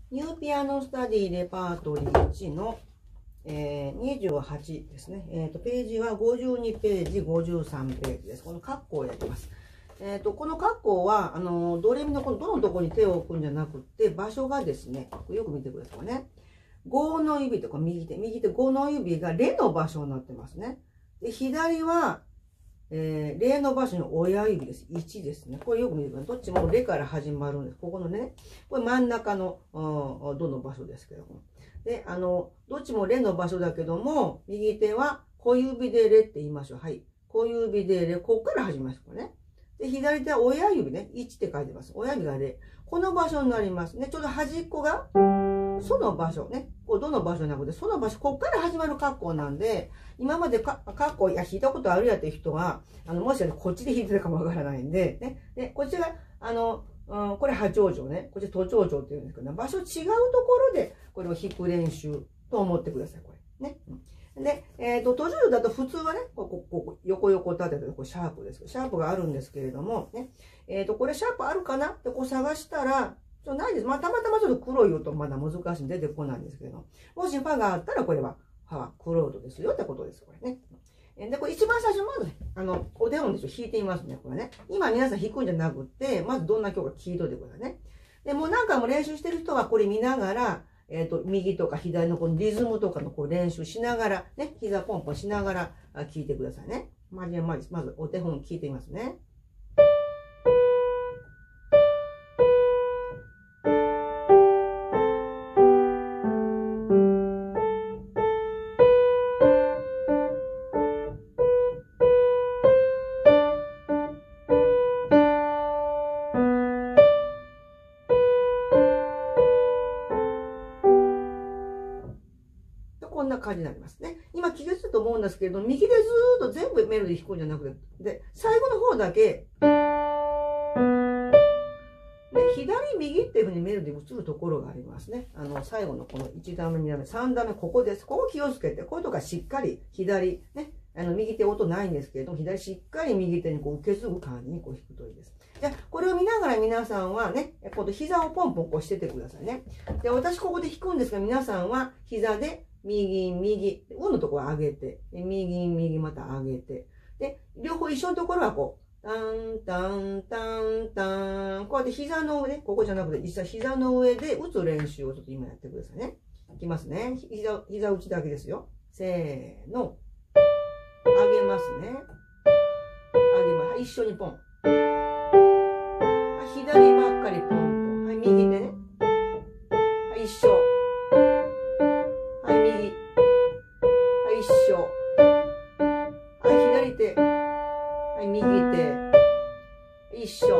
ニューピアノスタディレパートリー1の、28ですね。ページは52ページ、53ページです。この括弧をやります。この括弧は、ドレミのこのどのところに手を置くんじゃなくて、場所がですね、よく見てくださいね。5の指とか右手5の指がレの場所になってますね。で、左は、レの場所の親指です。1ですね。これよく見てください。どっちもレから始まるんです。ここのね、これ真ん中のどの場所ですけども。で、どっちもレの場所だけども、右手は小指でレって言いましょう。はい。小指でレ、ここから始まります。これね。で、左手は親指ね。1って書いてます。親指がレ。この場所になりますね。ちょうど端っこが、その場所ね。こうどの場所じゃなくて、その場所、ここから始まる格好なんで、今まで格好、いや、弾いたことあるやっていう人は、もしかしてこっちで弾いてるかもわからないんで、ね。で、こっちが、これ波長長ね。こっち都長長って言うんですけど、場所違うところで、これを弾く練習と思ってください、これ。ね。で、都長長だと普通はね、横立てて、これシャープです。シャープがあるんですけれども、ね。これシャープあるかなってこう探したら、ないです。まあ、たまたまちょっと黒い音まだ難しいんで出てこないんですけど、もしファがあったらこれはファは黒い音ですよってことです、これね。で、これ一番最初まず、お手本で弾いてみますね、これね。今皆さん弾くんじゃなくて、まずどんな曲か聴いといてくださいね。で、もう何回も練習してる人はこれ見ながら、右とか左のこのリズムとかのこう練習しながら、ね、膝ポンポンしながら聴いてくださいね。まずお手本聴いてみますね。こんな感じになりますね。今気がつくと思うんですけれど、右でずーっと全部メロディー弾くんじゃなくて、で、最後の方だけ、左右っていう風にメロディー移るところがありますね。最後のこの1段目、2段目、3段目、ここです。ここ気をつけて、こういうとこはしっかり左、ね、右手音ないんですけれども、左しっかり右手にこう受け継ぐ感じにこう弾くといいです。じゃあ、これを見ながら皆さんはね、今度膝をポンポンこうしててくださいね。で、私ここで弾くんですが、皆さんは膝で右、右、運のところは上げて、右、右また上げて、で、両方一緒のところはこう、タンタンタンタン。こうやって膝の上ね、ここじゃなくて、実際膝の上で打つ練習をちょっと今やってくださいね。いきますね。膝打ちだけですよ。せーの。上げますね。上げます。一緒にポン。左ばっかりポンポン。はい、右手ね。はい、一緒。はい、右。はい、一緒。はい、左手。はい、右手。一緒。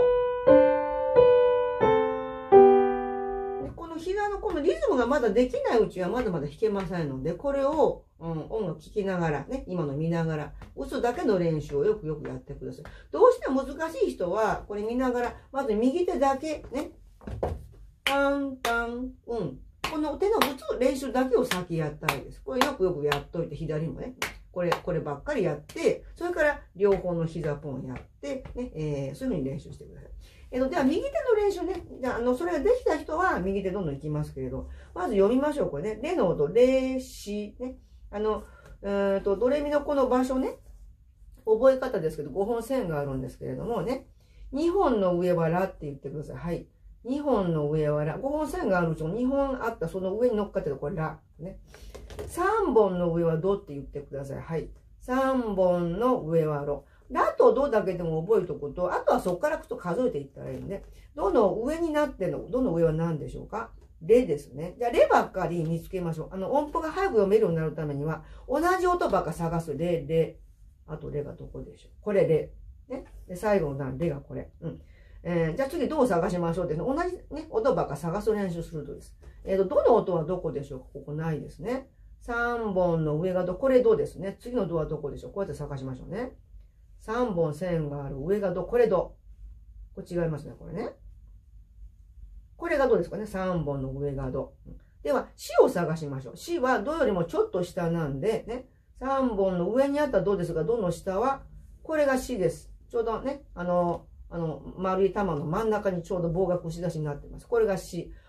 で、この膝のこのリズムがまだできないうちはまだまだ弾けませんので、これを、音楽聴きながら、ね、今の見ながら、打つだけの練習をよくやってください。どうしても難しい人は、これ見ながら、まず右手だけ、ね、タンタン、この手の打つ練習だけを先やったらいいです。これよくやっといて、左もね。こればっかりやって、それから両方の膝ポンやって、ね、そういう風に練習してください。では、右手の練習ね。それができた人は右手どんどんいきますけれど、まず読みましょう。これね。レの音、レ、シ、ね。ドレミのこの場所ね。覚え方ですけど、5本線があるんですけれどもね。2本の上はラって言ってください。はい。2本の上はラ。5本線があるうちの2本あったその上に乗っかってるこれラ。ね。3本の上はドって言ってください。はい。3本の上はロ。ラとドだけでも覚えておくと、あとはそこから数えていったらいいんで、どの上になってるの、どの上は何でしょうか？レですね。じゃあ、レばっかり見つけましょう。音符が早く読めるようになるためには、同じ音ばっか探す。レ、レ。あと、レがどこでしょう？これ、レ。ね。で、最後の段、レがこれ。じゃあ次どう探しましょうって、同じね、音ばっか探す練習するとです。どの音はどこでしょうか？ここないですね。3本の上がこれどうですね。次のドはどこでしょう？こうやって探しましょうね。3本線がある上がこれど。これ違いますね、これね。これがどうですかね。3本の上がど。では、シを探しましょう。シはドよりもちょっと下なんで、ね。3本の上にあったらどうですが、ドの下は、これがシです。ちょうどね、丸い玉の真ん中にちょうど棒が串出しになってます。これがシ。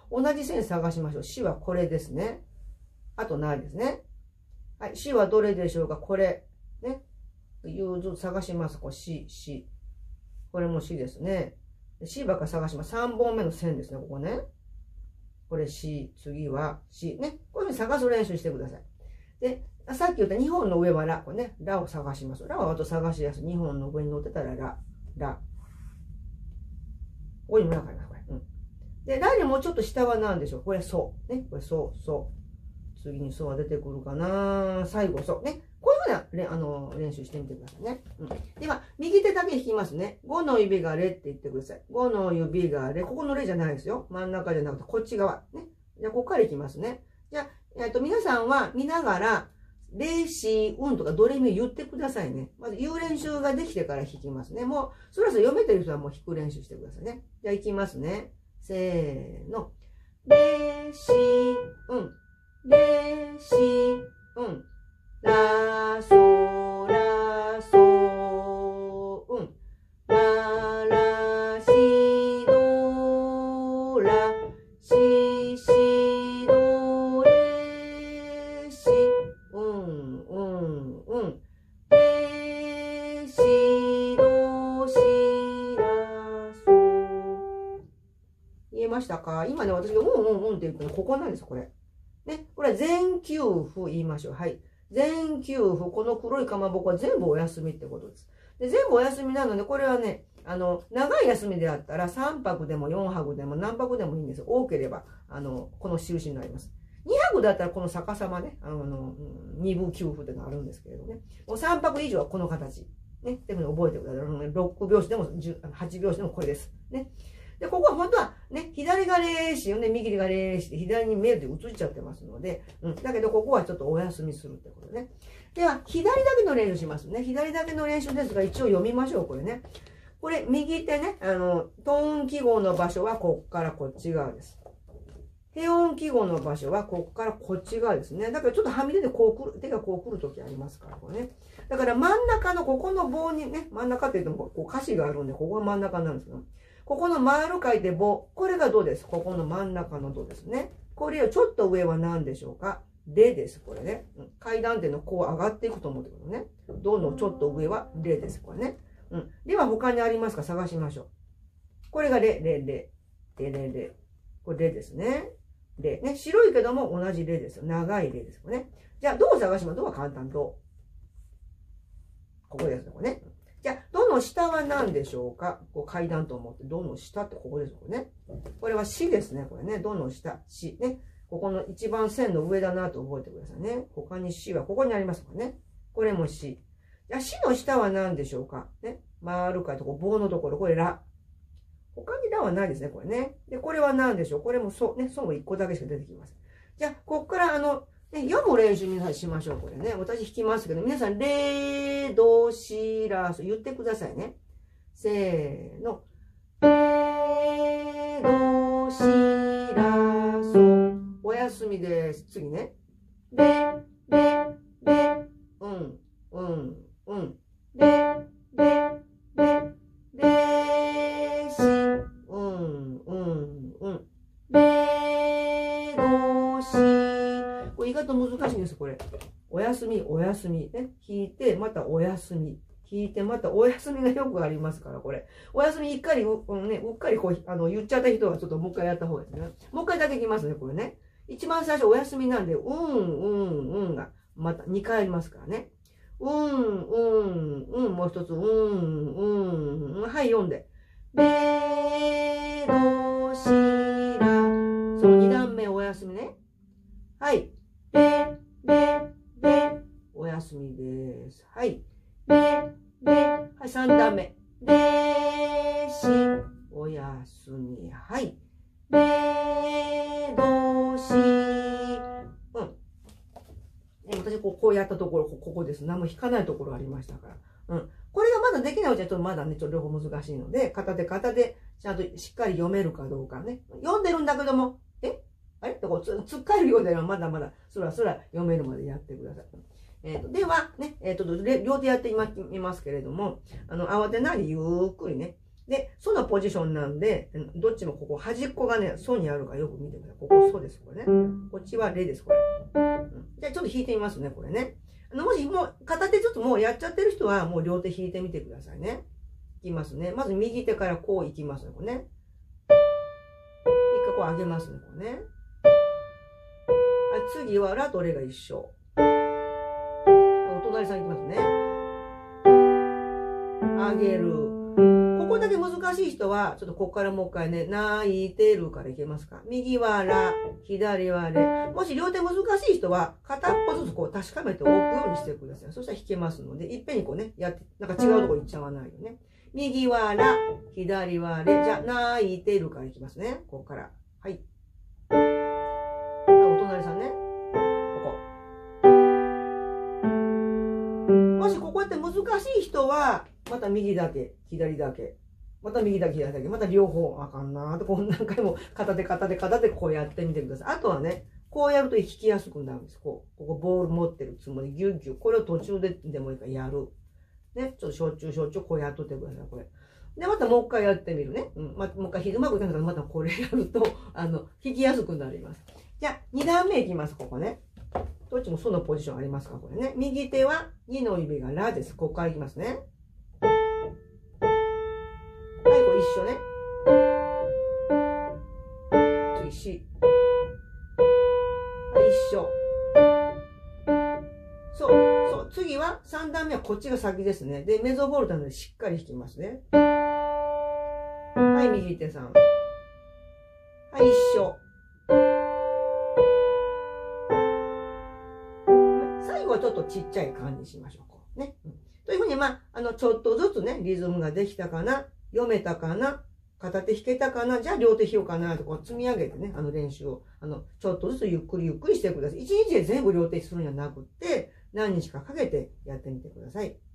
同じ線探しましょう。しはこれですね。あとないですね。はい。しはどれでしょうか？これ。ね。ずつ探します。これし。これもしですね。しばっか探します。3本目の線ですね。ここね。これし。次はし。ね。こういうふうに探す練習してください。で、さっき言った2本の上はラ。これね。ラを探します。ラはあと探しやすい。2本の上に乗ってたらラ。ここにもラがあります。これ。で、ラよりもうちょっと下は何でしょう？これそう。ね。これそう。次にそうは出てくるかな。最後そう。ね。こういうふうな練習してみてくださいね。では、右手だけ弾きますね。5の指がレって言ってください。5の指がレ。ここのレじゃないですよ。真ん中じゃなくて、こっち側。ね。じゃあ、ここからいきますね。じゃあ、皆さんは見ながら、レシウンとかドレミを言ってくださいね。まず言う練習ができてから弾きますね。もう、そろそろ読めてる人はもう弾く練習してくださいね。じゃあ、いきますね。せーの。レシウン。レシウン。ラソラソウン。ララシドラシシドレシウンレシドシラソ。言えましたか？今ね、私がって言ったのここなんです、これ。ね、これは全休符言いましょう。はい。全休符、この黒いかまぼこは全部お休みってことです。で、全部お休みなので、これはね、長い休みであったら3泊でも4泊でも何泊でもいいんですよ。多ければ、この印になります。2泊だったらこの逆さまね、二部休符ってのがあるんですけれどね。もう3泊以上はこの形。ね。っていうふうに覚えてください。6拍子でも8拍子でもこれです。ね。で、ここは本当はね、左がレーシで右がレーシで左にメールで映っちゃってますので、だけどここはちょっとお休みするってことね。では、左だけの練習しますね。左だけの練習ですが、一応読みましょう、これね。これ、右手ね、トーン記号の場所はこっからこっち側です。低音記号の場所はこっからこっち側ですね。だからちょっとはみ出てこう来る、手がこう来るときありますから、これね。だから真ん中のここの棒にね、真ん中って言ってもこう歌詞があるんで、ここが真ん中なんですけど、ここの丸書いて棒。これがドです。ここの真ん中のドですね。これよりちょっと上は何でしょうか？レです。これね。階段っていうのこう上がっていくと思ってくるね。ドのちょっと上はレです。これね。では他にありますか？探しましょう。これがレ。これレですね。レ。ね。白いけども同じレですよ。長いレです。これね。じゃあ、ドを探します。ドは簡単。ド。ここですね。これね。じゃあ、ドの下は何でしょうか？こう階段と思って、ドの下ってここですよね。これはシですね。これね。ドの下、シ。ね。ここの一番線の上だなと覚えてくださいね。他にシはここにありますからね。これもシ。じゃあ、シの下は何でしょうか？ね。丸かとこ棒のところ、これラ。他にラはないですね。これね。で、これは何でしょう？これもソ。ね。ソも1個だけしか出てきません。じゃあ、こっからね、読む練習にしましょう。これね。私弾きますけど、皆さん、レ、ド、シ、ラ、ソ言ってくださいね。せーの。レ、ド、シ、ラ、ソ。お休みです。次ね。レ、レ、レ、レ、レ、レ、レ、シ、レ、ド、シ。これ意外と難しいんです、これ。お休み、お休み。ね。弾いて、またお休み。弾いて、またお休みがよくありますから、これ。お休みうっかりこう、言っちゃった人はちょっともう一回やった方がいいですね。もう一回だけいきますね、これね。一番最初お休みなんで、が、また2回ありますからね。もう一つ、はい、読んで。レ、ド、シ、ラ。その2段目お休みね。はい。レ、お休みです。はい。はい、3段目。レ、シ、お休み。はい。レ、ド、シ、私、こうやったところ、ここです。何も弾かないところありましたから。これがまだできないうちは、ちょっとまだね、ちょっと両方難しいので、片手、ちゃんとしっかり読めるかどうかね。読んでるんだけども、あれとこうつっかえるようではまだまだ、そら読めるまでやってください。では、ね、両手やってみますけれども、慌てないでゆっくりね。 で、ソのポジションなんで、どっちもここ端っこがね、ソにあるからよく見てください。ここソです、これね。こっちはレです、これ。じゃあちょっと弾いてみますね、これね。もしもう片手ちょっともうやっちゃってる人はもう両手弾いてみてくださいね。いきますね。まず右手からこういきますね、これね。一回こう上げますね、これね。はい、次はラとレが一緒。お隣さんいきますね。上げる。ここだけ難しい人は、ちょっとここからもう一回ね、泣いてるからいけますか。右はラ、左はレ。もし両手難しい人は、片っぽずつこう確かめておくようにしてください。そしたら弾けますので、いっぺんにこうね、やって、なんか違うとこ行っちゃわないよね。右はラ、左はレ。じゃあ、泣いてるからいきますね。ここから。はい。お隣さんね。もしここやって難しい人は、また右だけ、左だけ。また右だけ、左だけ。また両方あかんなーって、こう何回も片手こうやってみてください。あとはね、こうやると弾きやすくなるんです。ここボール持ってるつもり、ギュッギュッ。これを途中でもいいからやる。ね、ちょっとしょっちゅうこうやっとってください、これ。で、またもう一回やってみるね。もう一回うまくいかなかったらまたこれやると、弾きやすくなります。じゃあ、2段目いきます、ここね。どっちもそのポジションありますか、これね。右手は2の指がラです。ここからいきますね。はい、これ一緒ね。次、C。はい、一緒。そう。次は3段目はこっちが先ですね。で、メゾボルトなのでしっかり弾きますね。はい、右手さん。はい、一緒。最後はちょっとちっちゃい感じにしましょう。こうね。というふうに、ちょっとずつね、リズムができたかな、読めたかな、片手弾けたかな、じゃあ両手弾ようかなとこう積み上げてね、練習を、ちょっとずつゆっくりしてください。一日で全部両手するんじゃなくって、何日かかけてやってみてください。